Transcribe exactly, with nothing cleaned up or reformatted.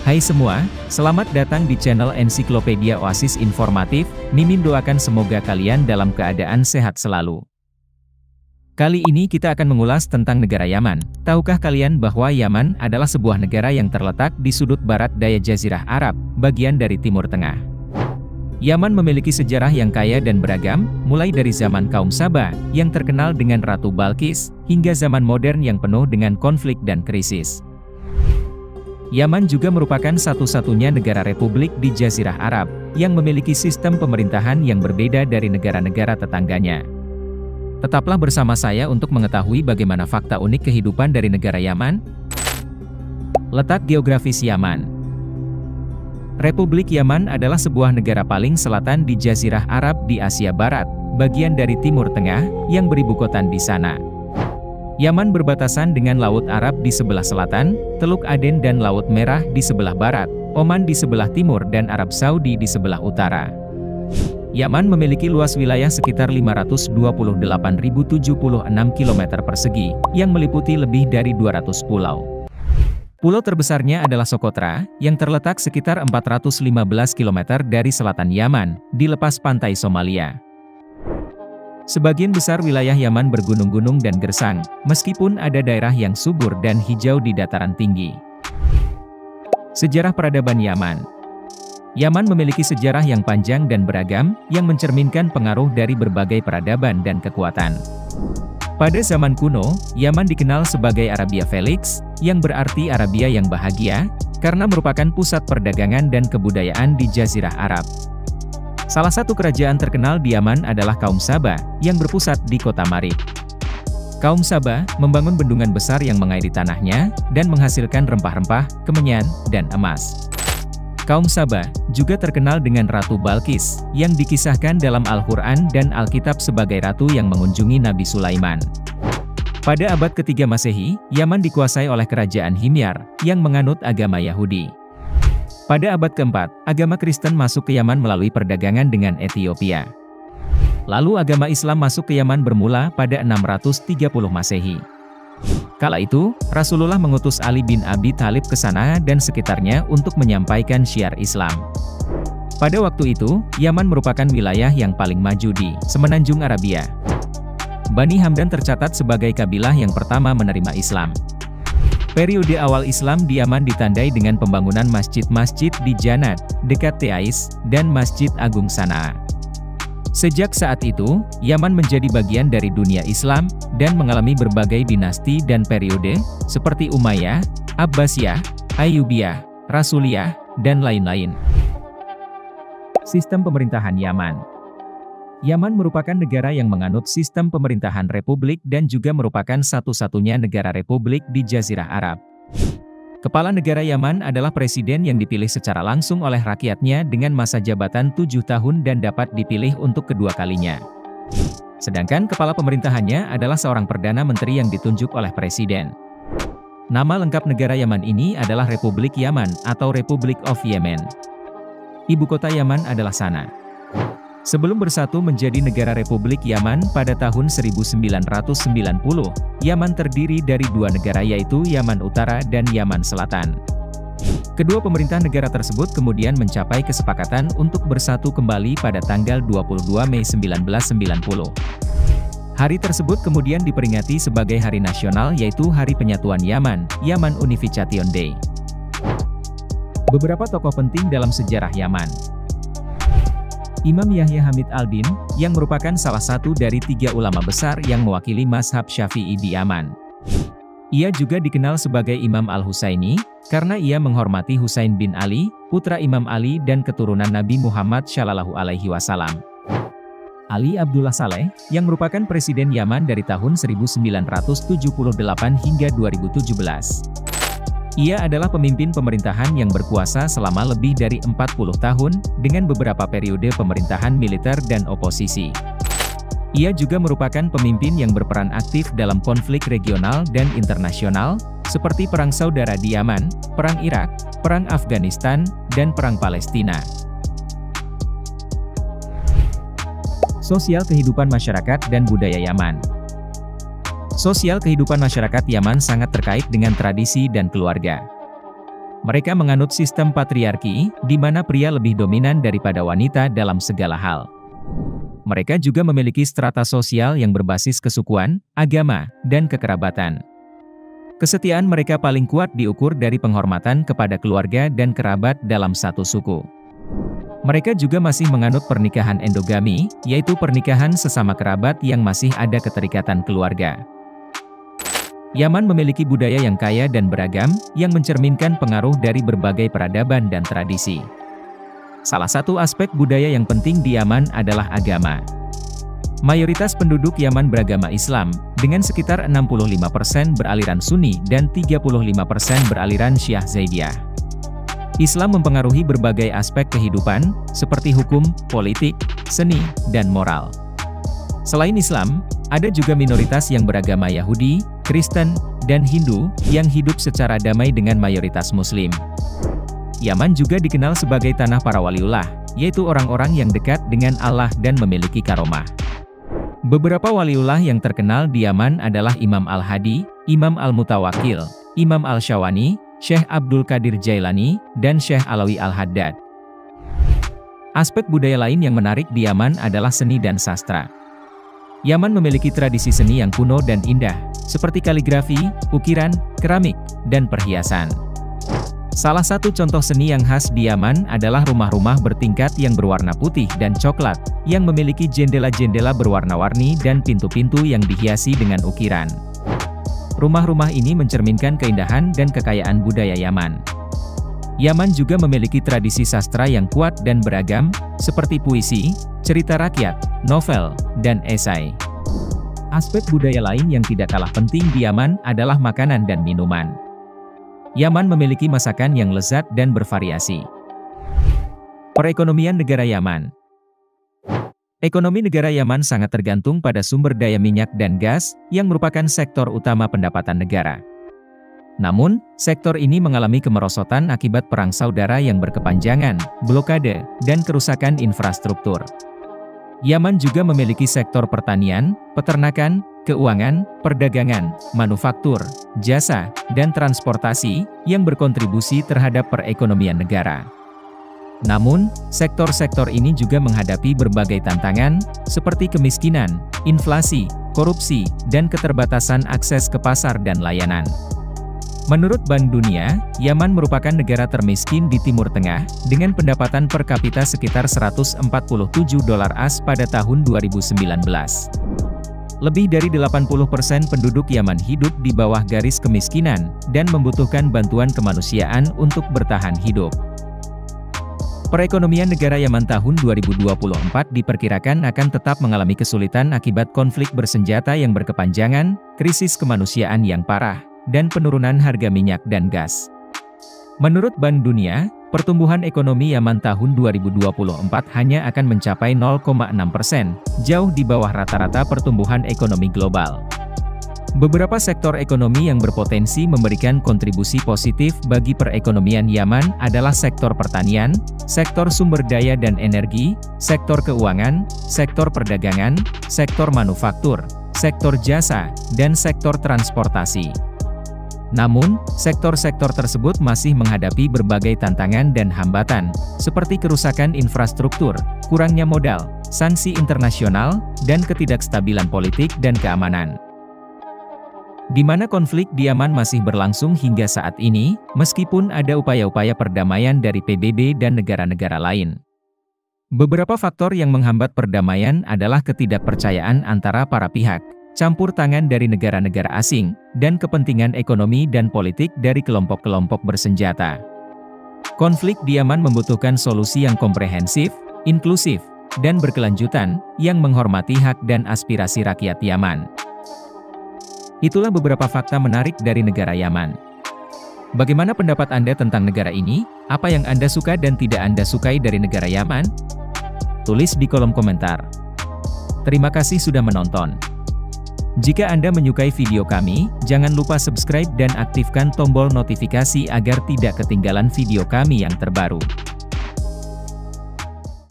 Hai semua, selamat datang di channel Ensiklopedia Oasis Informatif. Mimin doakan semoga kalian dalam keadaan sehat selalu. Kali ini kita akan mengulas tentang negara Yaman. Tahukah kalian bahwa Yaman adalah sebuah negara yang terletak di sudut barat daya Jazirah Arab, bagian dari Timur Tengah. Yaman memiliki sejarah yang kaya dan beragam, mulai dari zaman kaum Saba, yang terkenal dengan Ratu Balkis, hingga zaman modern yang penuh dengan konflik dan krisis. Yaman juga merupakan satu-satunya negara republik di Jazirah Arab, yang memiliki sistem pemerintahan yang berbeda dari negara-negara tetangganya. Tetaplah bersama saya untuk mengetahui bagaimana fakta unik kehidupan dari negara Yaman. Letak geografis Yaman. Republik Yaman adalah sebuah negara paling selatan di Jazirah Arab di Asia Barat, bagian dari Timur Tengah, yang beribukotan di sana. Yaman berbatasan dengan Laut Arab di sebelah selatan, Teluk Aden dan Laut Merah di sebelah barat, Oman di sebelah timur dan Arab Saudi di sebelah utara. Yaman memiliki luas wilayah sekitar lima ratus dua puluh delapan ribu tujuh puluh enam kilometer persegi, yang meliputi lebih dari dua ratus pulau. Pulau terbesarnya adalah Socotra, yang terletak sekitar empat ratus lima belas kilometer dari selatan Yaman, di lepas pantai Somalia. Sebagian besar wilayah Yaman bergunung-gunung dan gersang, meskipun ada daerah yang subur dan hijau di dataran tinggi. Sejarah peradaban Yaman. Yaman memiliki sejarah yang panjang dan beragam, yang mencerminkan pengaruh dari berbagai peradaban dan kekuatan. Pada zaman kuno, Yaman dikenal sebagai Arabia Felix, yang berarti Arabia yang bahagia, karena merupakan pusat perdagangan dan kebudayaan di Jazirah Arab. Salah satu kerajaan terkenal di Yaman adalah kaum Saba, yang berpusat di kota Marib. Kaum Saba membangun bendungan besar yang mengairi tanahnya, dan menghasilkan rempah-rempah, kemenyan, dan emas. Kaum Saba juga terkenal dengan Ratu Balkis, yang dikisahkan dalam Al-Quran dan Alkitab sebagai ratu yang mengunjungi Nabi Sulaiman. Pada abad ketiga Masehi, Yaman dikuasai oleh kerajaan Himyar, yang menganut agama Yahudi. Pada abad keempat, agama Kristen masuk ke Yaman melalui perdagangan dengan Ethiopia. Lalu agama Islam masuk ke Yaman bermula pada enam ratus tiga puluh Masehi. Kala itu, Rasulullah mengutus Ali bin Abi Thalib ke sana dan sekitarnya untuk menyampaikan syiar Islam. Pada waktu itu, Yaman merupakan wilayah yang paling maju di Semenanjung Arabia. Bani Hamdan tercatat sebagai kabilah yang pertama menerima Islam. Periode awal Islam di Yaman ditandai dengan pembangunan masjid-masjid di Janat, dekat Teais, dan Masjid Agung Sanaa. Sejak saat itu, Yaman menjadi bagian dari dunia Islam, dan mengalami berbagai dinasti dan periode, seperti Umayyah, Abbasiyah, Ayyubiyah, Rasuliyah, dan lain-lain. Sistem pemerintahan Yaman. Yaman merupakan negara yang menganut sistem pemerintahan republik dan juga merupakan satu-satunya negara republik di Jazirah Arab. Kepala negara Yaman adalah presiden yang dipilih secara langsung oleh rakyatnya dengan masa jabatan tujuh tahun dan dapat dipilih untuk kedua kalinya. Sedangkan kepala pemerintahannya adalah seorang perdana menteri yang ditunjuk oleh presiden. Nama lengkap negara Yaman ini adalah Republik Yaman atau Republic of Yemen. Ibu kota Yaman adalah Sanaa. Sebelum bersatu menjadi negara Republik Yaman pada tahun seribu sembilan ratus sembilan puluh, Yaman terdiri dari dua negara yaitu Yaman Utara dan Yaman Selatan. Kedua pemerintah negara tersebut kemudian mencapai kesepakatan untuk bersatu kembali pada tanggal dua puluh dua Mei seribu sembilan ratus sembilan puluh. Hari tersebut kemudian diperingati sebagai hari nasional yaitu Hari Penyatuan Yaman, Yaman Unification Day. Beberapa tokoh penting dalam sejarah Yaman. Imam Yahya Hamid al-Din, yang merupakan salah satu dari tiga ulama besar yang mewakili mazhab Syafi'i di Yaman. Ia juga dikenal sebagai Imam Al-Husaini, karena ia menghormati Husain bin Ali, putra Imam Ali dan keturunan Nabi Muhammad Shallallahu Alaihi Wasallam. Ali Abdullah Saleh, yang merupakan presiden Yaman dari tahun seribu sembilan ratus tujuh puluh delapan hingga dua ribu tujuh belas. Ia adalah pemimpin pemerintahan yang berkuasa selama lebih dari empat puluh tahun, dengan beberapa periode pemerintahan militer dan oposisi. Ia juga merupakan pemimpin yang berperan aktif dalam konflik regional dan internasional, seperti Perang Saudara di Yaman, Perang Irak, Perang Afghanistan, dan Perang Palestina. Sosial kehidupan masyarakat dan budaya Yaman. Sosial kehidupan masyarakat Yaman sangat terkait dengan tradisi dan keluarga. Mereka menganut sistem patriarki, di mana pria lebih dominan daripada wanita dalam segala hal. Mereka juga memiliki strata sosial yang berbasis kesukuan, agama, dan kekerabatan. Kesetiaan mereka paling kuat diukur dari penghormatan kepada keluarga dan kerabat dalam satu suku. Mereka juga masih menganut pernikahan endogami, yaitu pernikahan sesama kerabat yang masih ada keterikatan keluarga. Yaman memiliki budaya yang kaya dan beragam, yang mencerminkan pengaruh dari berbagai peradaban dan tradisi. Salah satu aspek budaya yang penting di Yaman adalah agama. Mayoritas penduduk Yaman beragama Islam, dengan sekitar enam puluh lima persen beraliran Sunni dan tiga puluh lima persen beraliran Syiah Zaidiyah. Islam mempengaruhi berbagai aspek kehidupan, seperti hukum, politik, seni, dan moral. Selain Islam, ada juga minoritas yang beragama Yahudi, Kristen, dan Hindu, yang hidup secara damai dengan mayoritas Muslim. Yaman juga dikenal sebagai tanah para waliullah, yaitu orang-orang yang dekat dengan Allah dan memiliki karomah. Beberapa waliullah yang terkenal di Yaman adalah Imam Al-Hadi, Imam Al-Mutawakkil, Imam Al-Syawani, Syekh Abdul Qadir Jailani, dan Syekh Alawi Al-Haddad. Aspek budaya lain yang menarik di Yaman adalah seni dan sastra. Yaman memiliki tradisi seni yang kuno dan indah, seperti kaligrafi, ukiran, keramik, dan perhiasan. Salah satu contoh seni yang khas di Yaman adalah rumah-rumah bertingkat yang berwarna putih dan coklat, yang memiliki jendela-jendela berwarna-warni dan pintu-pintu yang dihiasi dengan ukiran. Rumah-rumah ini mencerminkan keindahan dan kekayaan budaya Yaman. Yaman juga memiliki tradisi sastra yang kuat dan beragam, seperti puisi, cerita rakyat, novel, dan esai. Aspek budaya lain yang tidak kalah penting di Yaman adalah makanan dan minuman. Yaman memiliki masakan yang lezat dan bervariasi. Perekonomian negara Yaman. Ekonomi negara Yaman sangat tergantung pada sumber daya minyak dan gas, yang merupakan sektor utama pendapatan negara. Namun, sektor ini mengalami kemerosotan akibat perang saudara yang berkepanjangan, blokade, dan kerusakan infrastruktur. Yaman juga memiliki sektor pertanian, peternakan, keuangan, perdagangan, manufaktur, jasa, dan transportasi, yang berkontribusi terhadap perekonomian negara. Namun, sektor-sektor ini juga menghadapi berbagai tantangan, seperti kemiskinan, inflasi, korupsi, dan keterbatasan akses ke pasar dan layanan. Menurut Bank Dunia, Yaman merupakan negara termiskin di Timur Tengah, dengan pendapatan per kapita sekitar seratus empat puluh tujuh dolar A S pada tahun dua ribu sembilan belas. Lebih dari delapan puluh persen penduduk Yaman hidup di bawah garis kemiskinan, dan membutuhkan bantuan kemanusiaan untuk bertahan hidup. Perekonomian negara Yaman tahun dua ribu dua puluh empat diperkirakan akan tetap mengalami kesulitan akibat konflik bersenjata yang berkepanjangan, krisis kemanusiaan yang parah, dan penurunan harga minyak dan gas. Menurut Bank Dunia, pertumbuhan ekonomi Yaman tahun dua ribu dua puluh empat hanya akan mencapai nol koma enam persen, jauh di bawah rata-rata pertumbuhan ekonomi global. Beberapa sektor ekonomi yang berpotensi memberikan kontribusi positif bagi perekonomian Yaman adalah sektor pertanian, sektor sumber daya dan energi, sektor keuangan, sektor perdagangan, sektor manufaktur, sektor jasa, dan sektor transportasi. Namun, sektor-sektor tersebut masih menghadapi berbagai tantangan dan hambatan, seperti kerusakan infrastruktur, kurangnya modal, sanksi internasional, dan ketidakstabilan politik dan keamanan. Di mana konflik di Yaman masih berlangsung hingga saat ini, meskipun ada upaya-upaya perdamaian dari P B B dan negara-negara lain. Beberapa faktor yang menghambat perdamaian adalah ketidakpercayaan antara para pihak, campur tangan dari negara-negara asing, dan kepentingan ekonomi dan politik dari kelompok-kelompok bersenjata. Konflik di Yaman membutuhkan solusi yang komprehensif, inklusif, dan berkelanjutan, yang menghormati hak dan aspirasi rakyat Yaman. Itulah beberapa fakta menarik dari negara Yaman. Bagaimana pendapat Anda tentang negara ini? Apa yang Anda suka dan tidak Anda sukai dari negara Yaman? Tulis di kolom komentar. Terima kasih sudah menonton. Jika Anda menyukai video kami, jangan lupa subscribe dan aktifkan tombol notifikasi agar tidak ketinggalan video kami yang terbaru.